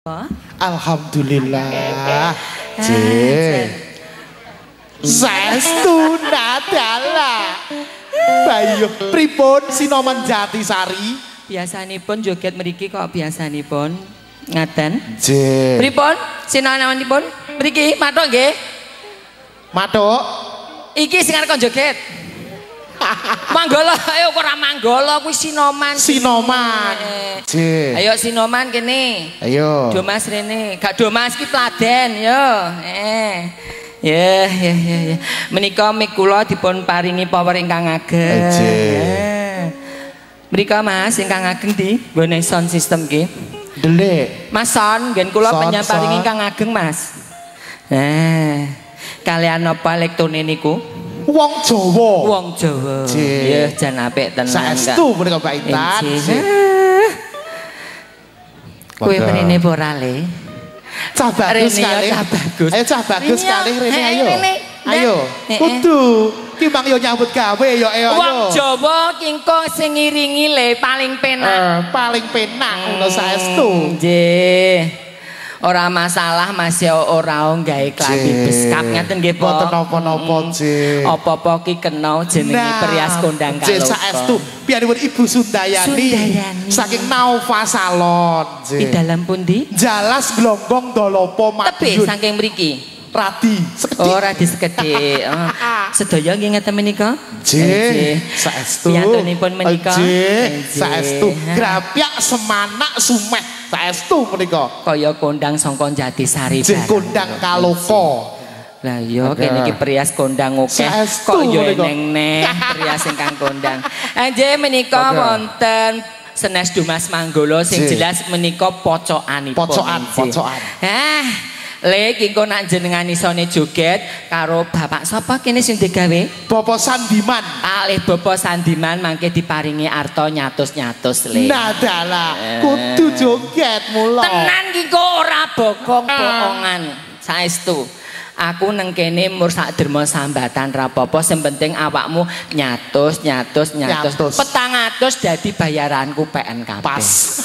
Alhamdulillah. Saestu nadala. Bayu pripun Sinoman Jatisari? Biasanipun joget mriki kok biasanipun ngaten. Nggih. Pripun sinaonipun mriki matuk nggih? Matuk. Iki sing arep joget. Manggala, ayo ora manggala kuwi Sinoman. Sinoman. Nggih. Ayo Sinoman kene. Ayo. Domas rene. Gak Domas ki Pladen yo. Ya. Menika mik kula dipun paringi power ingkang ageng. Mrika Mas ingkang ageng di nggone sound system ki. Delik. Mas son nggen kula panjenengan ingkang ageng Mas. Kalian apa lektone niku? Wong Jawa. Wong Jawa. Ya jan apik tenan. Saestu menika Pak Intan. Kowe mrene ora le? Cah bagus sekali. Ayo cah bagus sekali rene ayo. Ayo. Kudu ki mang yo nyambut gawe yo ayo. Wong Jawa kingko sing ngiringi le paling penak. Paling penak ngono saestu. Nggih. Ora masalah Mas ya ora gawe klambi beskap ngaten nggih, Pak. Mboten napa-napa, Nggih. Apa-apa ki kena jenenge perias kondang kaloko. Nggih, saestu piyambakipun Ibu Sundayani saking Naufa Salon, nggih. Di dalam pundi? Jalas Glonggong Dolopo Madiun. Tebih saking mriki. Radi sekedhik. Oh, radi sekedhik. Sedaya nggih ngeten menika? Nggih, saestu. Piyantunipun menika. Nggih, saestu. Grapyak Semanak Sumeh. Saestu menika kaya kondang sangka Jatisari bareng. Kondang Kaloko. Lah iya kene iki perias kondang akeh kok yo eneng perias ingkang kondang. Nggih menika wonten Senes Dumas Manggala sing jelas menika pocokanipun. Pocokan. Le kengko nak jenengan isone joget karo bapak sapa kene sing digawe? Bapak Sandiman. Kalih Bapak Sandiman mangke diparingi arta nyatus-nyatus le. Nadala kudu joget mula. Tenan ki kok ora bokong-bokongan. Saestu. Aku neng kene mur sak derma sambatan rapopo sing penting awakmu nyatus. 400 dadi bayaranku PNKP. Pas.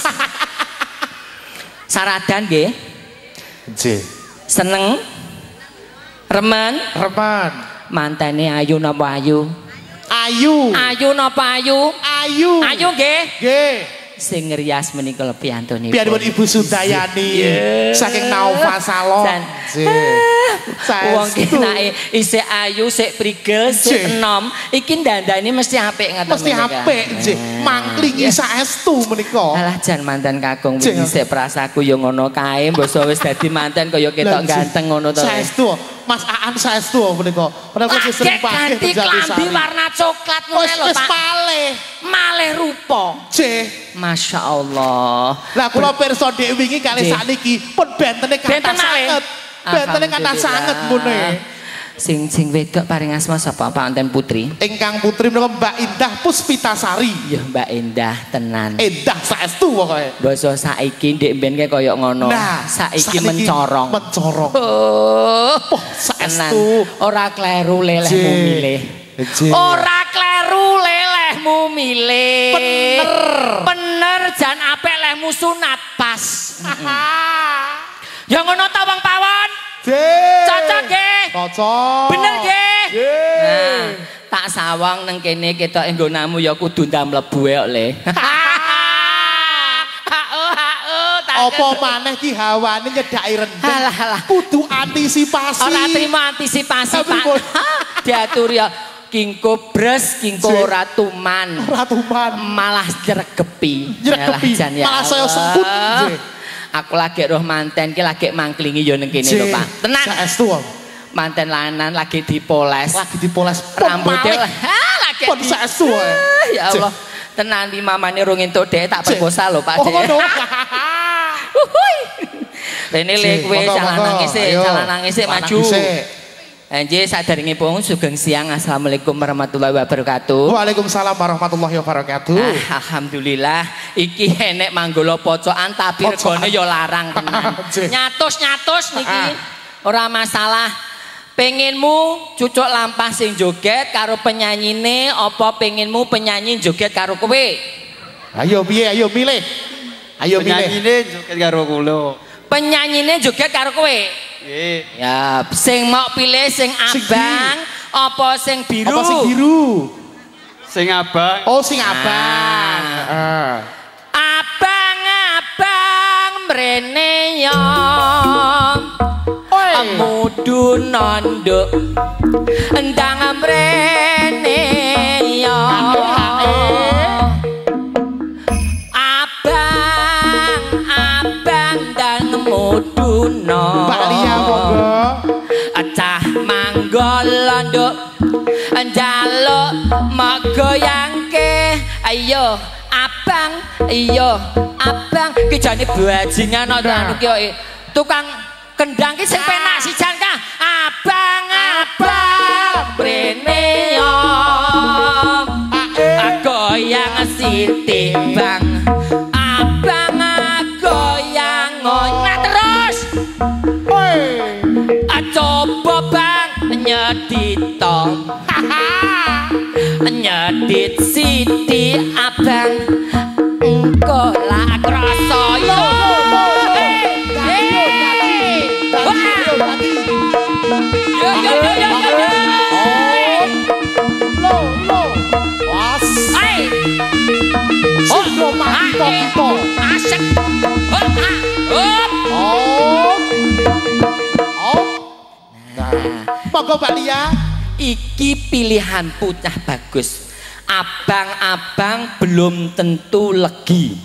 Saradan nggih. Nggih. Seneng? Remen? Mantene ayu napa ayu? Ayu. Ayu napa ayu? Ayu. Ayu nggih? Nggih. Sing ngrias menika piyantunipun. Piyantunipun Ibu Sundayani saking Naufa Salon. Wong kenake isih ayu, sik prigel, sik enom, iki dandane mesti apik ngoten. Mesti apik, nggih. Mangklingi saestu menika. Alah jan mantan kakung wingi sik prasaku yo ngono kae, mbasa wis dadi manten kaya ketok ganteng ngono to. Saestu. Mas Aan saestu menika. Menika sering pakai ganti klambi warna coklat ngono lho, Pak. Wis malih rupa. Nggih. Masya Allah. Lah kula pirsa dhek wingi kalih sakniki pun bentene kathah sanget. Bentene kathah sanget mune. Sing wedok paring asma sapa Pak Anten Putri? Ingkang putri menika Mbak Indah Puspitasari. Ya Mbak Indah tenan. Endah saestu pokoke. Basa saiki ndek mben kaya ngono. Nah, saiki mencorong. Oh, saestu. Ora kleru lelehmu milih. Ora kleru lelehmu milih. Bener jan apik lehmu sunat pas. Ya ngono ta Wong Pawon? Cocok nggih? Cocok. Bener nggih? Nah, tak sawang nang kene ketok enggonamu ya kudu ndam mlebu kok le. Apa maneh ki hawane nyedaki rendeng. Kudu antisipasi. Ora trimo antisipasi Pak. Diaturi kingko bres, kingko ora tuman. Malah jregepi. Malah saya semput nggih. Aku lagi roh manten ki lagi mangklingi yo ning kene lho Pak. Tenan. Saestu. Manten lanang lagi dipoles. Rambutnya lagi pun saestu. Ya Allah. Tenan di mamane rung entuk dhek tak perkosa lho Pak. Rene le kowe jalan nangis maju. Nggih saderengipun sugeng siang. Assalamualaikum warahmatullahi wabarakatuh. Waalaikumsalam warahmatullahi wabarakatuh. Alhamdulillah iki enek manggala pocokan tapi regane ya larang tenan. Nyatus niki ora masalah. Pengenmu cucuk lampah sing joget karo penyanyine apa pengenmu penyanyi joget karo kowe? Ayo piye ayo milih. Ayo milih. Penyanyine joget karo kula. Penyanyine joget karo kowe. Nggih. Ya, sing mau pilih sing abang apa sing biru? Apa sing biru? Sing abang. Oh, sing abang. Abang-abang mrene yo. Mudu nanduk endang mrene yo. Abang dan mudu no. Mbak Lia monggo. Acah manggolondok njaluk megoyangke. Ayo abang, iyo abang ki jane bajingan anu ki tukang kendang ki sing penak sijan ka. Abang-abang mrene yo. Goyang siti bang. Abang goyang ngono terus. Coba bang nyedito. Nyedit siti abang engko lak krasa yo. Asik. Monggo Mbak Lia. Iki pilihan pucah bagus. Abang-abang belum tentu legi.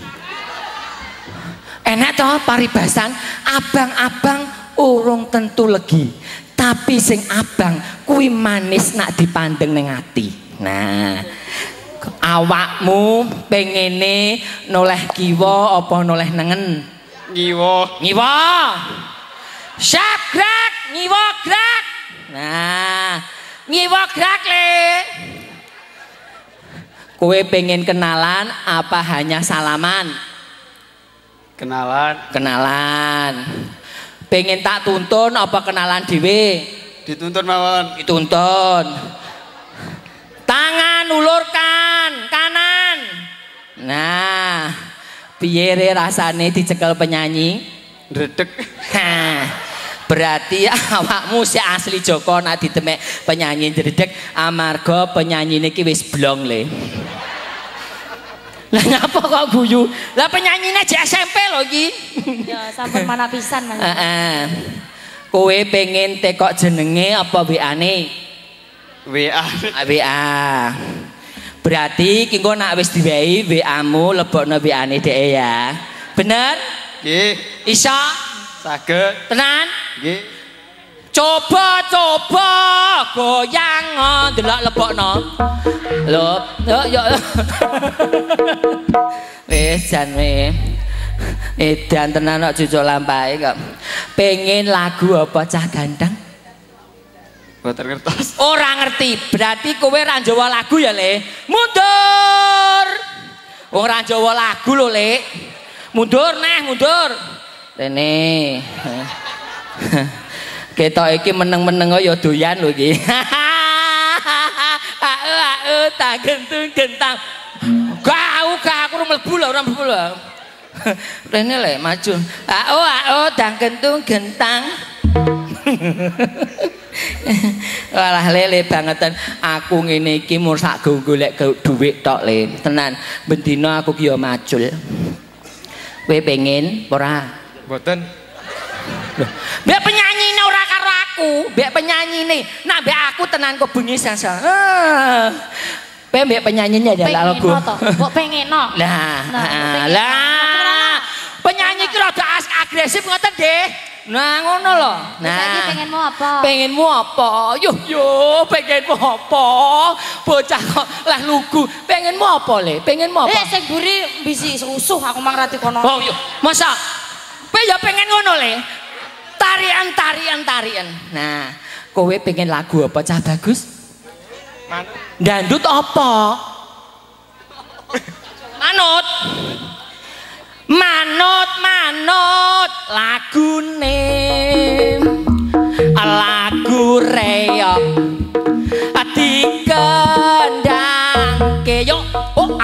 Enak toh paribasan. Abang-abang urung tentu legi. Tapi sing abang kuwi manis nak dipandeng ning ati. Nah, awakmu pengene noleh kiwa apa noleh nengen? Ngiwa. Ngiwa. Syagrak, ngiwa grak. Nah, ngiwa grak le. Kowe pengen kenalan apa hanya salaman? Kenalan. Kenalan. Pengen tak tuntun apa kenalan dhewe? Dituntun mawon. Dituntun. Tangan ulurkan kanan. Nah, piye rasane dicekel penyanyi? Ndredeg. Berarti awakmu si asli Joko nak ditemek penyanyi ndredeg amarga penyanyi niki wis blong le. Lah ngapa kok guyu? Lah penyanyine jek SMP lho iki. Ya sampun mana pisan Mas. Heeh. Kowe pengen tekok jenenge apa WA-ne? WA. WA. Berarti ki engko nak wis diwehi WA-mu lebokno WA-ne dhek ya. Bener? Nggih. Isa? Saged. Tenan? Nggih. Coba goyang ndelok lebokno. Lho, yo. Wis jan we. Edan tenan kok cucuk lampahe kok. Pengen lagu apa cah ganteng? Boten ngertos. Ora ngerti. Berarti kowe ra njawa lagu ya, Le. Mundur. Wong ra njawa lagu lho, Le. Mundur neh, mundur. Rene. Ketok iki meneng-meneng ya doyan lho iki. Tak gentung-gentang. Kau aku mlebu lho, ora mlebu lho. Rene le maju. Tak gentung-gentang. Walah lele bangetan aku ngene iki mur sak golek dhuwit tok le. Tenan, bendina aku ki yo macul. Kowe pengen ora? Mboten. Mbek penyanyine ora karo aku, mbek penyanyine. Nak mbek aku tenan kok bengi sasa. Kowe mbek penyanyine ya lagu. Kok pengen no? Lah. Penyanyi ki rada agresif ngoten nggih. Nah ngono lho. Nah, saiki pengenmu apa? Pengenmu apa? Yo, pengenmu apa? Bocah kok lah lugu. Pengenmu apa le? Pengenmu apa? Sing buri bisi usuh aku mang rati kono. Oh yo, masa? Kowe ya pengen ngono le? Tarian. Nah, kowe pengen lagu apa cah bagus? Dandut apa? Manut lagune lagu reok dikendangke yo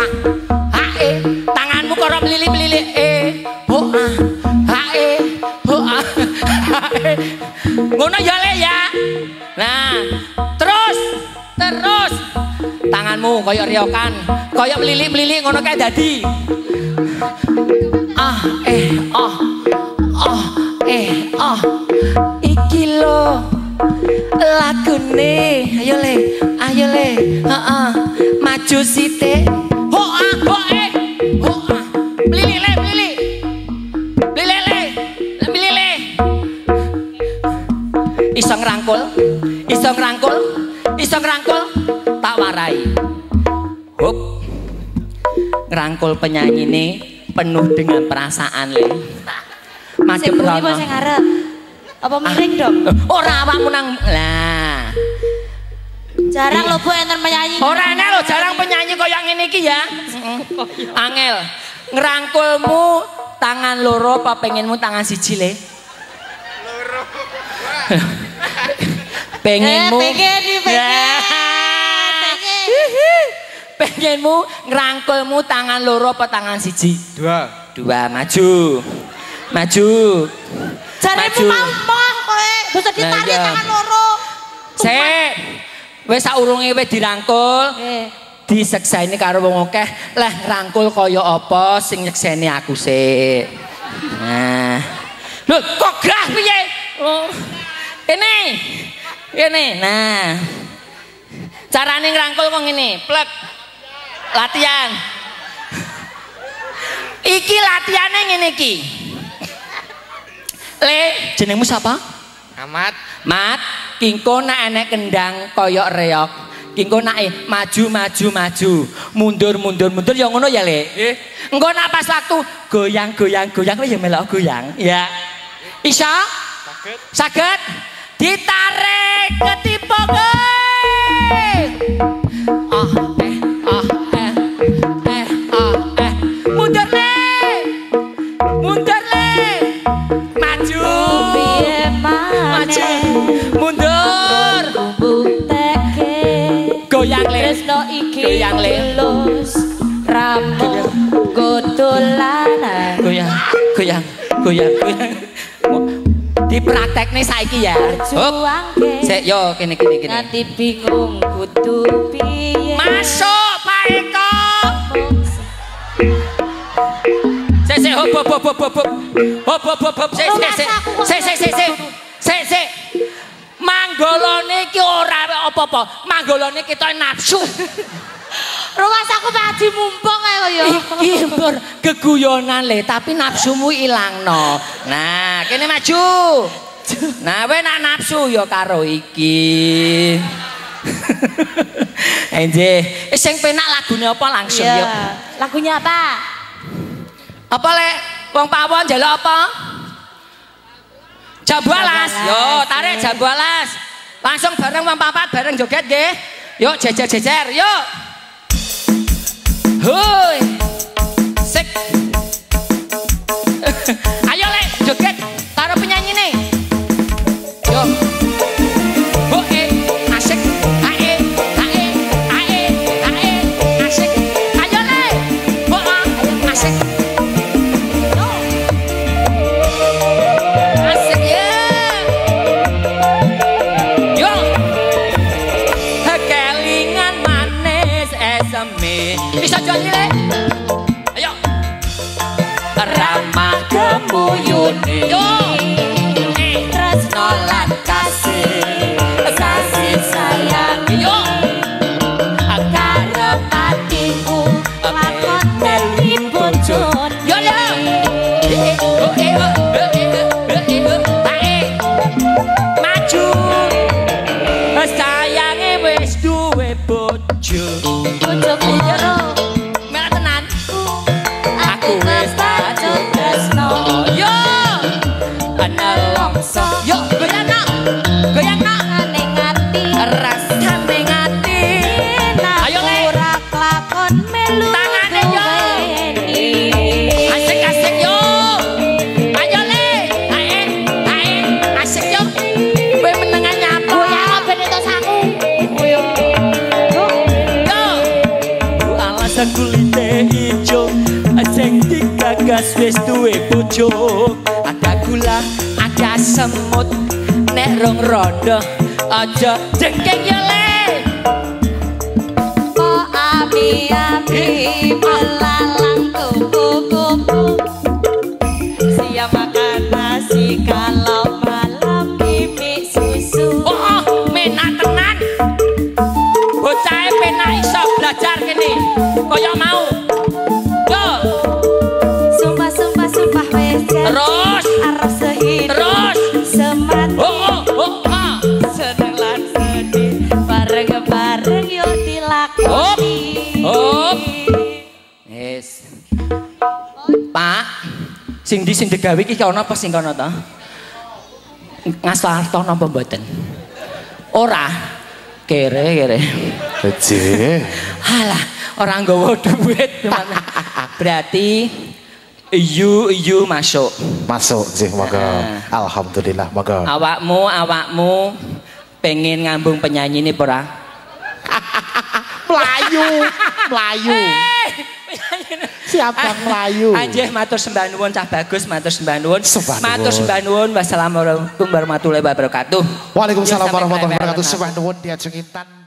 tanganmu karo melilit-melilit Ngono ya Le ya. Nah, terus tanganmu koyok riokan, koyok melilik-melilik ngono kae dadi. Iki lo lagune, ayo Le, heeh, maju sithik. Iso ngerangkul, tak warai. Hup, ngerangkul penyanyi ini penuh dengan perasaan Le. Masih berono. Sing ngarep. Apa miring dong? Ora awakmu nang lah. Jarang lho Bu enten penyanyi. Ora enak lho jarang penyanyi kaya ngene iki ya. Angel, ngerangkulmu tangan loro apa pengenmu tangan siji Le? Loro. Pengenmu pengenmu ngerangkulmu tangan loro apa tangan siji? Dua, maju. Jaremu mamah kowe, bisa ditarik tangan loro. Sik. Wis saurunge wis dirangkul. Disekseni karo wong akeh, leh ngrangkul kaya apa sing nyekseni aku sik. Nah. Lho, kok grah piye? Oh. Ini, nah, carane ngerangkul kok ngene, plek, latihan. Iki latihannya ngene iki. Le, jenengmu siapa? Mat, kingko nak enek kendang koyok reok. Kingko nak maju, mundur, ya ngono ya Le. Engko nak pas waktu goyang, ya melok goyang, ya. Bisa? Saged? Ditarik ketipu mundur le maju mundur goyang le rambut godolanan goyang dipraktekne saiki ya. Sik yo kene. Nanti bingung kudu piye. Masuk Pak Eko. Sik hop. Sik. Manggolone iki ora apa-apa. Manggolone kita nafsu. Ruas aku padi mumpung ae kaya. Iki mbur keguyonan Le, tapi nafsumu ilangno. Nah, kene maju. Nah, kowe nak nafsu ya karo iki. Enje, sing penak lagune apa langsung ya? Lagunya apa? Apa Le? Wong pawon njaluk apa? Jambualas. Yo, tarik jambualas. Langsung bareng wong papat bareng joget nggih. Yuk jejer, yuk. Hoi, sik. Ayo Le, joget karo penyanyi nih. Yo. Asik. Asik. Ayo Le. Asik. Asik ya. Yo. Kelingan manis eseme. Bisa janji Le. Ayo. Ramah kemuyune. Yo. Tresno lan kasih sayang. Yo. Karep atiku lakon dadi bojone. Yo. Maju. Sayange wis duwe bojo. Bojoku loro. Melak tenan. Aku wis pacut tresno. Yo. Nelongso. Yo, goyangno. Ning ati Rasane ngati. Ayo Le. ora kelakon melu. Tangane yo. Asik yo. Ayo Le. Ae. Asik yo. Kowe menengan nyapa. Goyang ben entuk sangu. Yo. Bu alasan kulite ijo. Sing digagas wis duwe bojo. Ada gula, semut nek rong rondo aja jengking yo le oh abi belalang kupu-kupu siap makan nasi kalau malam mimik susu oh menak tenan bocah penak iso belajar kene kaya mau yo sumpah wes terus arep sehidup terus semati oh seneng lan sedih bareng-bareng yo dilakoni hop yes Pak sing digawe iki ana apa sing kono to ngaslarto napa mboten ora kere Jeh. halah orang nggawa duit berarti you masuk Jeh moga. Alhamdulillah moga. awakmu pengen ngambung penyanyi ini ora Melayu. Siapa yang Melayu? Anjih matur sembah nuwun cah bagus matur sembah nuwun. Sembah nuwun. Matur sembah nuwun. Wassalamualaikum warahmatullahi wabarakatuh. Waalaikumsalam warahmatullahi wabarakatuh. Sembah nuwun diajeng Intan.